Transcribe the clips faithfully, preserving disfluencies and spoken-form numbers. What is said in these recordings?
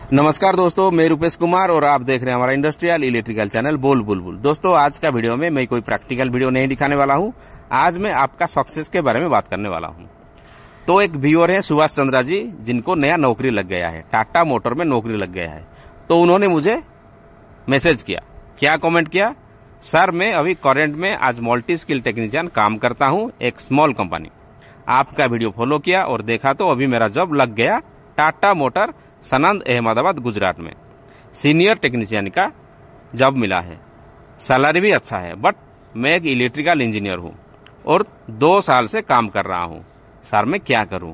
नमस्कार दोस्तों, मैं रूपेश कुमार और आप देख रहे हैं हमारा इंडस्ट्रियल इलेक्ट्रिकल चैनल बोल बुलबुल। दोस्तों, आज का वीडियो में मैं कोई प्रैक्टिकल वीडियो नहीं दिखाने वाला हूं। आज मैं आपका सक्सेस के बारे में बात करने वाला हूं। तो एक व्यूअर है सुभाष चंद्रा जी, जिनको नया नौकरी लग गया है, टाटा मोटर में नौकरी लग गया है। तो उन्होंने मुझे मैसेज किया, क्या कॉमेंट किया, सर मैं अभी करंट में आज मल्टी स्किल टेक्नीशियन काम करता हूँ एक स्मॉल कंपनी। आपका वीडियो फॉलो किया और देखा तो अभी मेरा जॉब लग गया टाटा मोटर सनंद अहमदाबाद गुजरात में। सीनियर टेक्नीशियन का जॉब मिला है, सैलरी भी अच्छा है, बट मैं एक इलेक्ट्रिकल इंजीनियर हूं और दो साल से काम कर रहा हूं। सर मैं क्या करूं?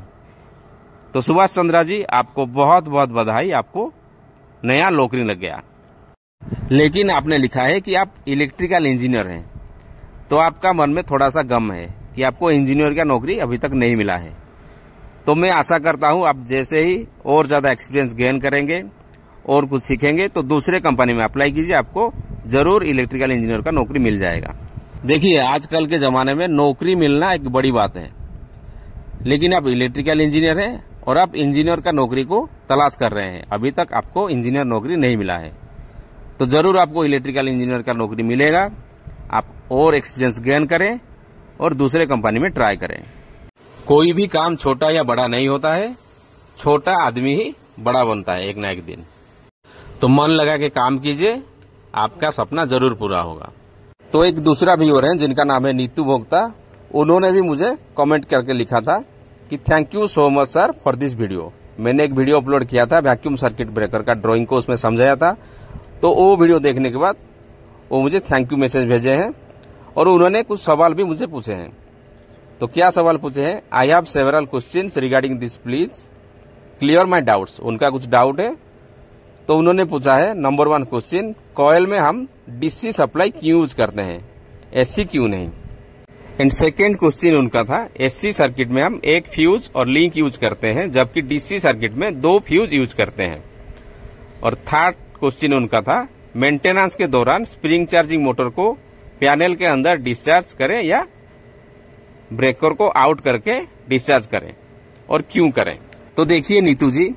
तो सुभाष चंद्रा जी, आपको बहुत बहुत बधाई, आपको नया नौकरी लग गया। लेकिन आपने लिखा है कि आप इलेक्ट्रिकल इंजीनियर हैं, तो आपका मन में थोड़ा सा गम है कि आपको इंजीनियर का नौकरी अभी तक नहीं मिला है। तो मैं आशा करता हूं आप जैसे ही और ज्यादा एक्सपीरियंस गेन करेंगे और कुछ सीखेंगे तो दूसरे कंपनी में अप्लाई कीजिए, आपको जरूर इलेक्ट्रिकल इंजीनियर का नौकरी मिल जाएगा। देखिए, आजकल के जमाने में नौकरी मिलना एक बड़ी बात है, लेकिन आप इलेक्ट्रिकल इंजीनियर हैं और आप इंजीनियर का नौकरी को तलाश कर रहे हैं, अभी तक आपको इंजीनियर नौकरी नहीं मिला है, तो जरूर आपको इलेक्ट्रिकल इंजीनियर का नौकरी मिलेगा। आप और एक्सपीरियंस गेन करें और दूसरे कंपनी में ट्राई करें। कोई भी काम छोटा या बड़ा नहीं होता है, छोटा आदमी ही बड़ा बनता है एक ना एक दिन। तो मन लगा के काम कीजिए, आपका सपना जरूर पूरा होगा। तो एक दूसरा व्यूअर है जिनका नाम है नीतू भोक्ता, उन्होंने भी मुझे कमेंट करके लिखा था कि thank you so much sir for this video. मैंने एक वीडियो अपलोड किया था वैक्यूम सर्किट ब्रेकर का ड्राइंग को उसमें समझाया था, तो वो वीडियो देखने के बाद वो मुझे थैंक यू मैसेज भेजे हैं और उन्होंने कुछ सवाल भी मुझे पूछे हैं। तो क्या सवाल पूछे हैं? I have several questions regarding this, please clear my doubts. उनका कुछ डाउट है, तो उन्होंने पूछा है नंबर वन क्वेश्चन, कॉइल में हम डीसी सप्लाई क्यों यूज करते हैं, एसी क्यों नहीं? एंड सेकेंड क्वेश्चन उनका था, एसी सर्किट में हम एक फ्यूज और लिंक यूज करते हैं, जबकि डीसी सर्किट में दो फ्यूज यूज करते हैं। और थर्ड क्वेश्चन उनका था, मेंटेनेंस के दौरान स्प्रिंग चार्जिंग मोटर को पैनल के अंदर डिस्चार्ज करें या ब्रेकर को आउट करके डिस्चार्ज करें और क्यों करें? तो देखिए नीतू जी,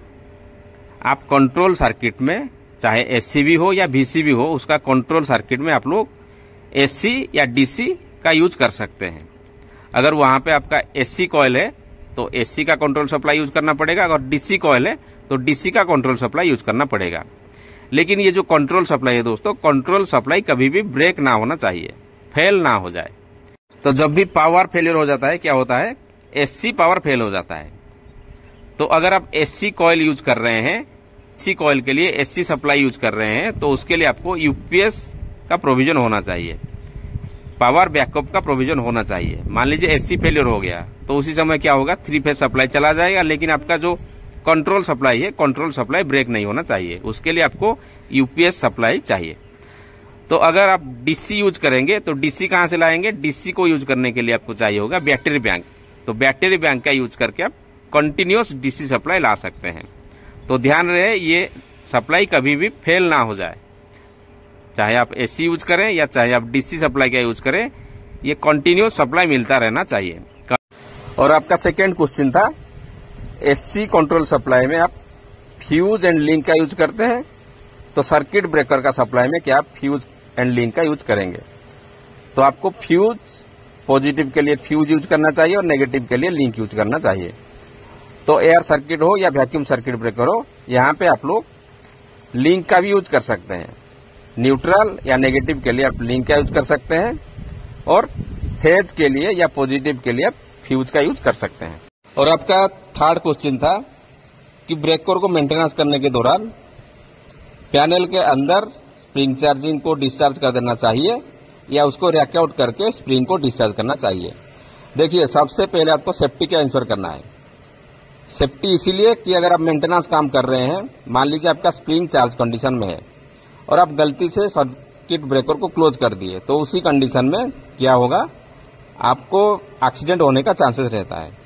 आप कंट्रोल सर्किट में चाहे एसी भी हो या बीसी भी हो, उसका कंट्रोल सर्किट में आप लोग एसी या डीसी का यूज कर सकते हैं। अगर वहां पे आपका एसी कॉइल है तो एसी का कंट्रोल सप्लाई यूज करना पड़ेगा, अगर डीसी कॉइल है तो डीसी का कंट्रोल सप्लाई यूज करना पड़ेगा। लेकिन ये जो कंट्रोल सप्लाई है दोस्तों, कंट्रोल सप्लाई कभी भी ब्रेक ना होना चाहिए, फेल ना हो जाए। तो जब भी पावर फेलियर हो जाता है, क्या होता है? एसी पावर फेल हो जाता है। तो अगर आप एसी कॉइल यूज कर रहे हैं, एसी कॉइल के लिए एसी सप्लाई यूज कर रहे हैं, तो उसके लिए आपको यूपीएस का प्रोविजन होना चाहिए, पावर बैकअप का प्रोविजन होना चाहिए। मान लीजिए एसी फेलियर हो गया तो उसी समय क्या होगा, थ्री फेज सप्लाई चला जाएगा, लेकिन आपका जो कंट्रोल सप्लाई है, कंट्रोल सप्लाई ब्रेक नहीं होना चाहिए, उसके लिए आपको यूपीएस सप्लाई चाहिए। तो अगर आप डीसी यूज करेंगे तो डीसी कहां से लाएंगे? डीसी को यूज करने के लिए आपको चाहिए होगा बैटरी बैंक। तो बैटरी बैंक का यूज करके आप कंटिन्यूअस डीसी सप्लाई ला सकते हैं। तो ध्यान रहे, ये सप्लाई कभी भी फेल ना हो जाए, चाहे आप एसी यूज करें या चाहे आप डीसी सप्लाई का यूज करें, ये कंटिन्यूअस सप्लाई मिलता रहना चाहिए। और आपका सेकेंड क्वेश्चन था, एसी कंट्रोल सप्लाई में आप फ्यूज एंड लिंक का यूज करते हैं, तो सर्किट ब्रेकर का सप्लाई में क्या आप फ्यूज एंड लिंक का यूज करेंगे? तो आपको फ्यूज पॉजिटिव के लिए फ्यूज यूज करना चाहिए और नेगेटिव के लिए लिंक यूज करना चाहिए। तो एयर सर्किट हो या वैक्यूम सर्किट ब्रेकर हो, यहाँ पे आप लोग लिंक का भी यूज कर सकते हैं। न्यूट्रल या नेगेटिव के लिए आप लिंक का यूज कर सकते हैं और फेज के लिए या पॉजिटिव के लिए आप फ्यूज का यूज कर सकते हैं। और आपका थर्ड क्वेश्चन था कि ब्रेकर को मेंटेनेंस करने के दौरान पैनल के अंदर स्प्रिंग चार्जिंग को डिस्चार्ज कर देना चाहिए या उसको रैकआउट करके स्प्रिंग को डिस्चार्ज करना चाहिए। देखिए, सबसे पहले आपको सेफ्टी का इंश्योर करना है। सेफ्टी इसीलिए कि अगर आप मेंटेनेंस काम कर रहे हैं, मान लीजिए आपका स्प्रिंग चार्ज कंडीशन में है और आप गलती से सर्किट ब्रेकर को क्लोज कर दिए, तो उसी कंडीशन में क्या होगा, आपको एक्सीडेंट होने का चांसेस रहता है।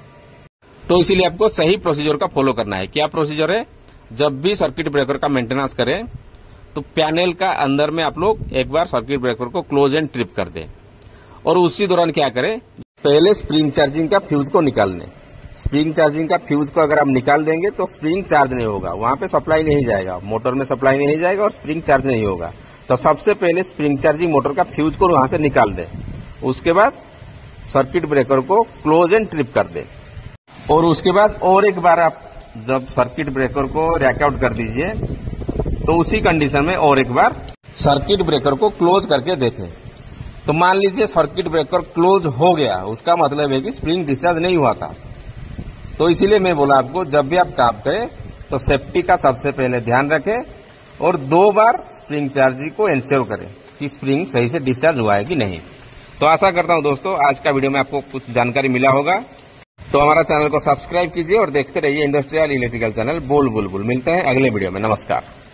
तो इसीलिए आपको सही प्रोसीजर का फॉलो करना है। क्या प्रोसीजर है? जब भी सर्किट ब्रेकर का मेंटेनेंस करें तो पैनल का अंदर में आप लोग एक बार सर्किट ब्रेकर को क्लोज एंड ट्रिप कर दें और उसी दौरान क्या करें, पहले स्प्रिंग चार्जिंग का फ्यूज को निकाल लें। स्प्रिंग चार्जिंग का फ्यूज को अगर आप निकाल देंगे तो स्प्रिंग चार्ज नहीं होगा, वहां पे सप्लाई नहीं जाएगा, मोटर में सप्लाई नहीं जाएगा और स्प्रिंग चार्ज नहीं होगा। तो सबसे पहले स्प्रिंग चार्जिंग मोटर का फ्यूज को वहां से निकाल दें। उसके बाद सर्किट ब्रेकर को क्लोज एंड ट्रिप कर दें और उसके बाद और एक बार आप जब सर्किट ब्रेकर को रैकआउट कर दीजिए तो उसी कंडीशन में और एक बार सर्किट ब्रेकर को क्लोज करके देखें। तो मान लीजिए सर्किट ब्रेकर क्लोज हो गया, उसका मतलब है कि स्प्रिंग डिस्चार्ज नहीं हुआ था। तो इसीलिए मैं बोला आपको, जब भी आप काम करें तो सेफ्टी का सबसे पहले ध्यान रखें और दो बार स्प्रिंग चार्जिंग को इंश्योर करें कि स्प्रिंग सही से डिस्चार्ज हुआ है कि नहीं। तो आशा करता हूं दोस्तों आज का वीडियो में आपको कुछ जानकारी मिला होगा। तो हमारा चैनल को सब्सक्राइब कीजिए और देखते रहिए इंडस्ट्रियल इलेक्ट्रिकल चैनल बोल बुलबुल। मिलते हैं अगले वीडियो में। नमस्कार।